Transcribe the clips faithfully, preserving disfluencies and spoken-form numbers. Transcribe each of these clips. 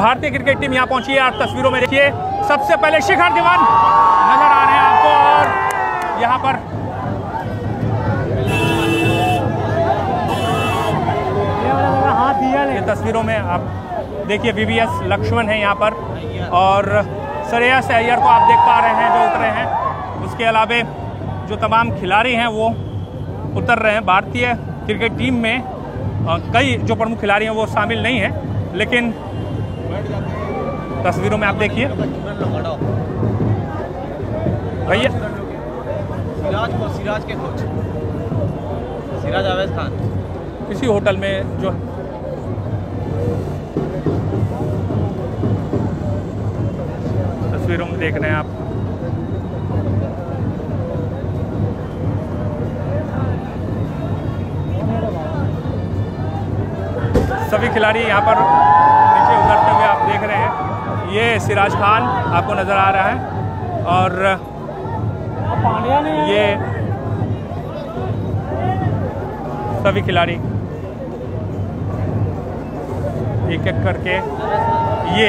भारतीय cricket team यहाँ पहुंची है। आप तस्वीरों में देखिए, सबसे पहले शिखर धवन नजर आ रहे हैं आपको, और यहाँ पर ये तस्वीरों में आप देखिए वीवीएस लक्ष्मण है यहाँ पर, और श्रेयस अय्यर को आप देख पा रहे हैं जो उतरे हैं। उसके अलावा जो तमाम खिलाड़ी हैं वो उतर रहे हैं। भारतीय क्रिकेट टीम में कई जो प्रमुख खिलाड़ी हैं वो शामिल नहीं हैं, लेकिन तस्वीरों में आप देखिए भैया सिराज को सिराज के कोच सिराज आवेद खान किसी होटल में जो तस्वीरों में देख रहे हैं आप, सभी खिलाड़ी यहाँ पर नीचे उतरते हुए आप देख रहे हैं। ये सिराज खान आपको नज़र आ रहा है, और ये सभी खिलाड़ी एक एक करके ये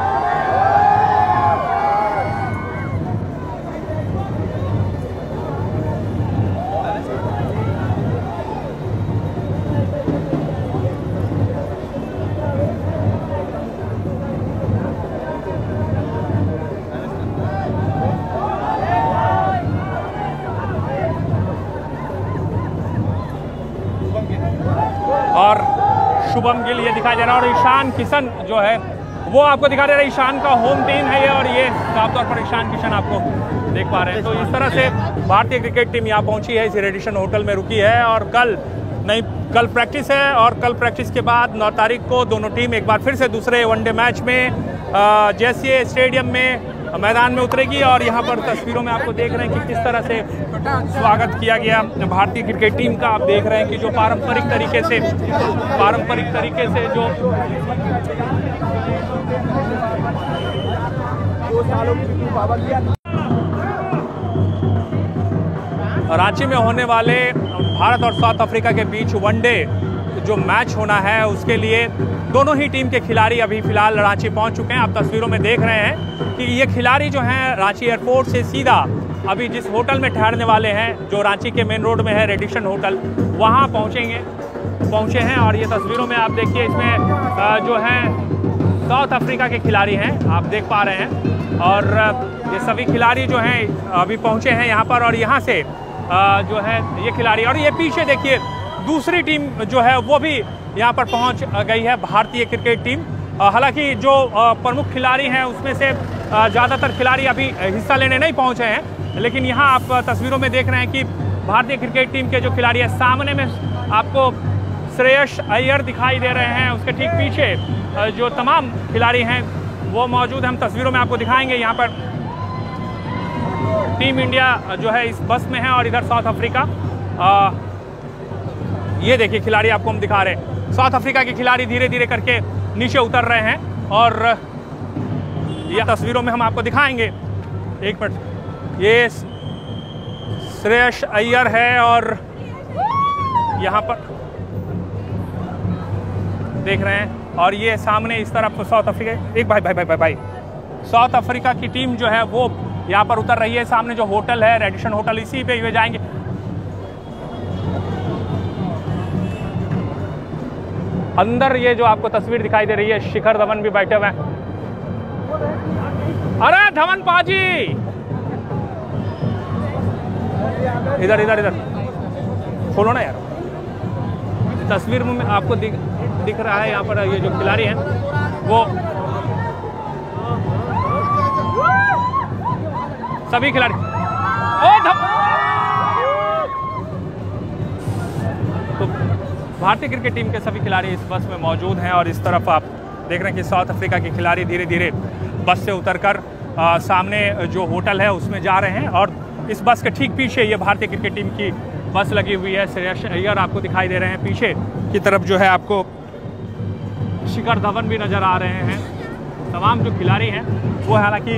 और शुभम गिल ये दिखाई दे रहा है, और ईशान किशन जो है वो आपको दिखा दे रहा है। ईशान का होम टीम है ये, और ये साफ तौर पर ईशान किशन आपको देख पा रहे हैं। तो इस तरह से भारतीय क्रिकेट टीम यहाँ पहुंची है, इस रेडिशन होटल में रुकी है, और कल नहीं कल प्रैक्टिस है, और कल प्रैक्टिस के बाद नौ तारीख को दोनों टीम एक बार फिर से दूसरे वनडे मैच में जैसे स्टेडियम में मैदान में उतरेगी। और यहाँ पर तस्वीरों में आपको देख रहे हैं कि किस तरह से स्वागत किया गया भारतीय क्रिकेट टीम का। आप देख रहे हैं कि जो पारंपरिक तरीके से पारंपरिक तरीके से जो रांची में होने वाले भारत और साउथ अफ्रीका के बीच वनडे जो मैच होना है, उसके लिए दोनों ही टीम के खिलाड़ी अभी फिलहाल रांची पहुंच चुके हैं। आप तस्वीरों में देख रहे हैं कि ये खिलाड़ी जो हैं रांची एयरपोर्ट से सीधा अभी जिस होटल में ठहरने वाले हैं, जो रांची के मेन रोड में है रेडिशन होटल, वहां पहुंचेंगे पहुंचे हैं। और ये तस्वीरों में आप देखिए, इसमें जो है साउथ अफ्रीका के खिलाड़ी हैं, आप देख पा रहे हैं, और ये सभी खिलाड़ी जो हैं अभी पहुंचे हैं यहाँ पर। और यहाँ से जो है ये खिलाड़ी, और ये पीछे देखिए दूसरी टीम जो है वो भी यहाँ पर पहुँच गई है, भारतीय क्रिकेट टीम। हालांकि जो प्रमुख खिलाड़ी हैं उसमें से ज़्यादातर खिलाड़ी अभी हिस्सा लेने नहीं पहुँचे हैं, लेकिन यहाँ आप तस्वीरों में देख रहे हैं कि भारतीय क्रिकेट टीम के जो खिलाड़ी हैं, सामने में आपको श्रेयस अय्यर दिखाई दे रहे हैं, उसके ठीक पीछे जो तमाम खिलाड़ी हैं वो मौजूद हैं। हम तस्वीरों में आपको दिखाएंगे। यहाँ पर टीम इंडिया जो है इस बस में है, और इधर साउथ अफ्रीका। आ, ये देखिए खिलाड़ी आपको हम दिखा रहे हैं। साउथ अफ्रीका के खिलाड़ी धीरे धीरे करके नीचे उतर रहे हैं, और ये तस्वीरों में हम आपको दिखाएंगे। एक मिनट, ये श्रेयस अय्यर है, और यहाँ पर देख रहे हैं, और ये सामने इस तरफ साउथ अफ्रीका एक भाई भाई भाई भाई भाई साउथ अफ्रीका की टीम जो है वो यहाँ पर उतर रही है। सामने जो होटल है रेडिशन होटल, इसी पे ये जाएंगे। अंदर ये जो आपको तस्वीर दिखाई दे रही है, शिखर धवन भी बैठे हुए हैं। अरे धवन पाजी, इधर इधर इधर खोलो ना यार। तस्वीर में आपको दिख, दिख रहा है यहाँ पर ये जो खिलाड़ी हैं वो सभी खिलाड़ी। ओ धवन, तो भारतीय क्रिकेट टीम के सभी खिलाड़ी इस बस में मौजूद हैं, और इस तरफ आप देख रहे हैं कि साउथ अफ्रीका के खिलाड़ी धीरे धीरे बस से उतरकर आ, सामने जो होटल है उसमें जा रहे हैं। और इस बस के ठीक पीछे ये भारतीय क्रिकेट टीम की बस लगी हुई है। श्रेयस अय्यर आपको दिखाई दे रहे हैं, पीछे की तरफ जो है आपको शिखर धवन भी नज़र आ रहे हैं। तमाम जो खिलाड़ी हैं वो हालांकि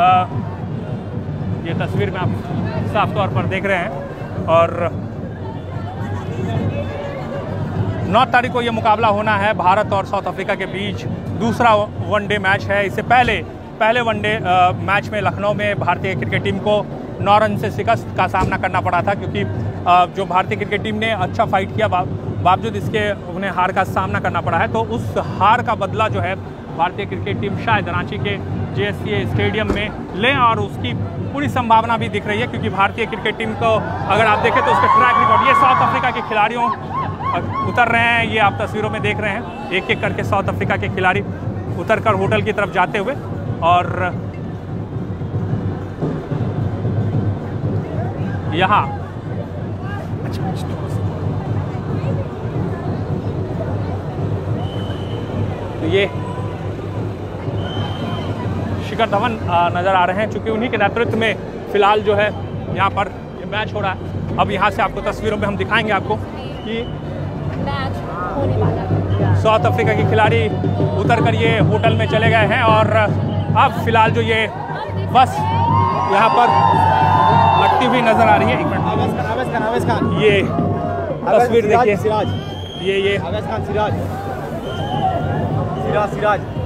ये तस्वीर में आप साफ तौर पर देख रहे हैं, और नौ तारीख को ये मुकाबला होना है भारत और साउथ अफ्रीका के बीच। दूसरा वनडे मैच है। इससे पहले पहले वनडे मैच में लखनऊ में भारतीय क्रिकेट टीम को नौ रन से शिकस्त का सामना करना पड़ा था, क्योंकि जो भारतीय क्रिकेट टीम ने अच्छा फाइट किया, बावजूद इसके उन्हें हार का सामना करना पड़ा है। तो उस हार का बदला जो है भारतीय क्रिकेट टीम शायद रांची के जे एस सी ए स्टेडियम में लें, और उसकी पूरी संभावना भी दिख रही है, क्योंकि भारतीय क्रिकेट टीम को अगर आप देखें तो उसके ट्रैक रिकॉर्ड, ये साउथ अफ्रीका के खिलाड़ियों उतर रहे हैं, ये आप तस्वीरों में देख रहे हैं, एक एक करके साउथ अफ्रीका के खिलाड़ी उतर कर होटल की तरफ जाते हुए। और यहाँ तो ये शिखर धवन नजर आ रहे हैं, चूंकि उन्हीं के नेतृत्व में फिलहाल जो है यहाँ पर ये मैच हो रहा है। अब यहाँ से आपको तस्वीरों में हम दिखाएंगे आपको कि मैच होने वाला है। साउथ अफ्रीका के खिलाड़ी उतर कर ये होटल में चले गए हैं, और अब फिलहाल जो ये बस यहाँ पर लगती हुई नजर आ रही है। एक मिनट, आवेश खान, आवेश खान, आवेश खान, ये तस्वीर देखिए, सिराज, ये ये आवेश खान, सिराज, सिराज, सिराज,